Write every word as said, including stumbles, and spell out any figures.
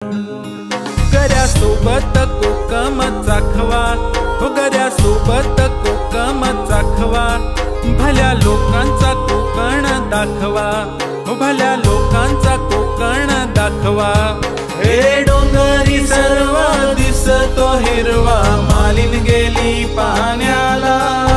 गऱ्यासोबत कोकम चाखवा, हो गऱ्यासोबत कोकम चाखवा, भल्या लोकांचा कोकण दाखवा, हो भल्या लोकांचा कोकण दाखवा। हे डोंगरी सर्व दिसतो हिरवा, मालीन गेली पाण्याला।